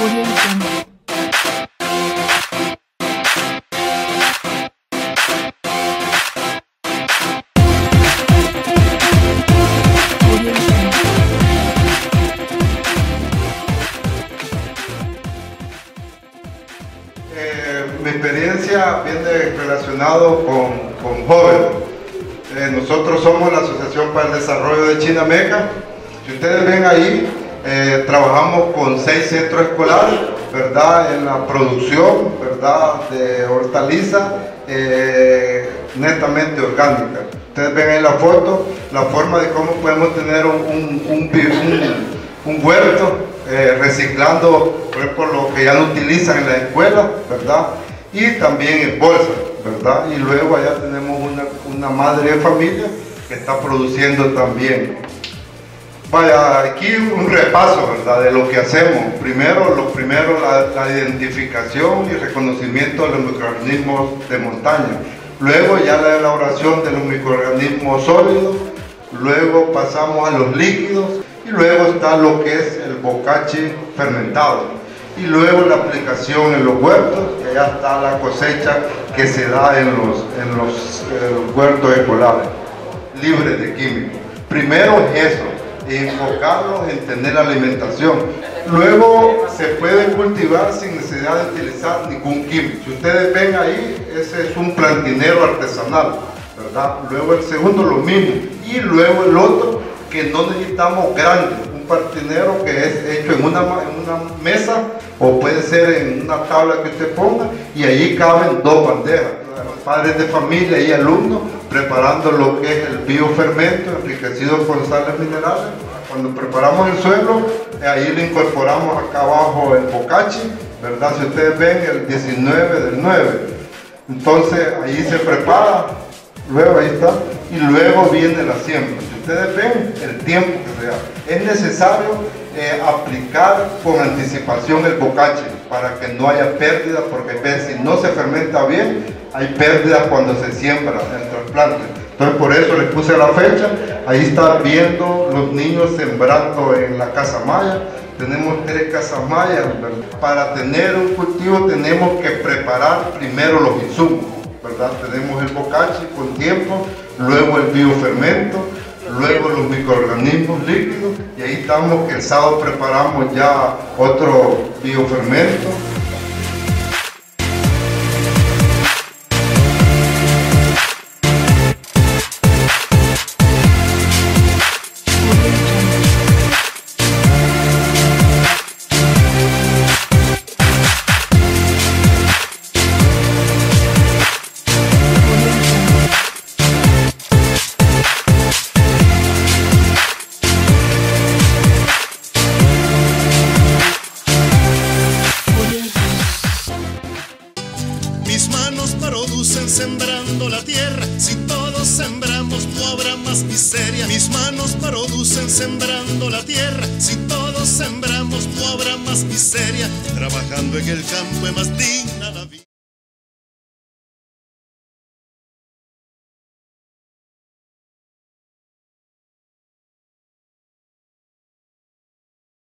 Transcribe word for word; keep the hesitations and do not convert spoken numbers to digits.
Eh, mi experiencia viene relacionado con, con jóvenes. Eh, nosotros somos la Asociación para el Desarrollo de Chinameca. Si ustedes ven ahí, eh, trabajamos con seis centros escolares, ¿verdad? En la producción, ¿verdad? De hortalizas eh, netamente orgánicas. Ustedes ven ahí la foto, la forma de cómo podemos tener un, un, un, un un huerto, eh, reciclando por ejemplo, lo que ya no utilizan en la escuela, ¿verdad? Y también en bolsas, ¿verdad? Y luego allá tenemos una, una madre de familia que está produciendo también. Vaya, aquí un repaso, ¿verdad? De lo que hacemos. Primero, lo primero, la, la identificación y reconocimiento de los microorganismos de montaña. Luego ya la elaboración de los microorganismos sólidos. Luego pasamos a los líquidos. Y luego está lo que es el bocachi fermentado. Y luego la aplicación en los huertos, que ya está la cosecha que se da en los, en los, en los huertos escolares, libres de químicos. Primero es eso, enfocarlos en tener alimentación. Luego se puede cultivar sin necesidad de utilizar ningún químico. Si ustedes ven ahí, ese es un plantinero artesanal, ¿verdad? Luego el segundo lo mismo. Y luego el otro, que no necesitamos grande, un partinero que es hecho en una, en una mesa o puede ser en una tabla que usted ponga y allí caben dos bandejas. Padres de familia y alumnos preparando lo que es el biofermento enriquecido con sales minerales. Cuando preparamos el suelo, ahí le incorporamos acá abajo el bocachi, ¿verdad? Si ustedes ven el diecinueve del nueve. Entonces ahí se prepara, luego ahí está, y luego viene la siembra. Ustedes ven el tiempo que se da. Es necesario eh, aplicar con anticipación el bocachi para que no haya pérdida, porque si no se fermenta bien, hay pérdida cuando se siembra el trasplante. Entonces por eso les puse la fecha. Ahí están viendo los niños sembrando en la casa maya. Tenemos tres casas mayas. Para tener un cultivo tenemos que preparar primero los insumos, ¿verdad? Tenemos el bocachi con tiempo, luego el biofermento, luego los microorganismos líquidos, y ahí estamos que el sábado preparamos ya otro biofermento. Mis manos producen sembrando la tierra. Si todos sembramos no habrá más miseria. Mis manos producen sembrando la tierra. Si todos sembramos no habrá más miseria. Trabajando en el campo es más digna la vida.